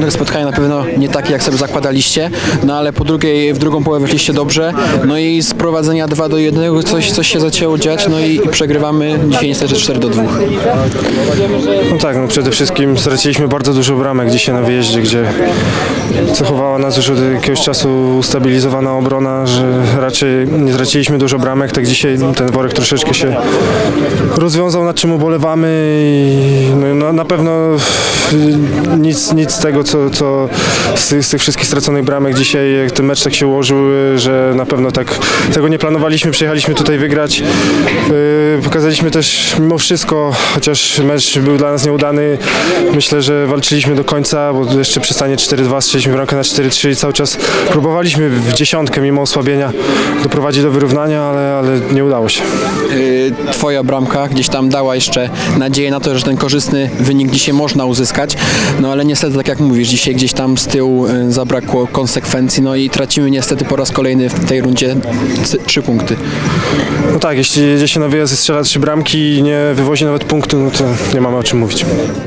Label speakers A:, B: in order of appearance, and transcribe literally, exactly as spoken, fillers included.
A: początek spotkania na pewno nie taki, jak sobie zakładaliście, no ale po drugiej, w drugą połowę wyszliście dobrze, no i z prowadzenia dwa do jednego coś, coś się zaczęło dziać, no i, i przegrywamy dzisiaj niestety cztery do dwóch.
B: No tak, no przede wszystkim straciliśmy bardzo dużo bramek dzisiaj na wyjeździe, gdzie cechowała nas już od jakiegoś czasu ustabilizowana obrona, że raczej nie straciliśmy dużo bramek, tak dzisiaj ten worek troszeczkę się rozwiązał, nad czym ubolewamy i no, na pewno nic, nic z tego, co, co z, tych, z tych wszystkich straconych bramek dzisiaj, jak ten mecz tak się ułożył, że na pewno tak tego nie planowaliśmy, przyjechaliśmy tutaj wygrać. Yy, pokazaliśmy też mimo wszystko, chociaż mecz był dla nas nieudany, myślę, że walczyliśmy do końca, bo jeszcze przy stanie cztery dwa strzeliśmy bramkę na cztery trzy i cały czas próbowaliśmy w dziesiątkę mimo osłabienia doprowadzić do wyrównania, ale, ale nie udało się.
A: Yy, twoja bramka gdzieś tam dała jeszcze nadzieję na to, że ten korzystny wynik dzisiaj można uzyskać, no ale niestety, tak jak mówisz, dzisiaj gdzieś tam z tyłu yy, zabrakło konsekwencji, no i tracimy niestety po raz kolejny w tej rundzie trzy punkty.
B: No tak, jeśli jedzie się na wyjazd i strzela trzy bramki i nie wywozi nawet punktu, no to nie mamy o czym mówić.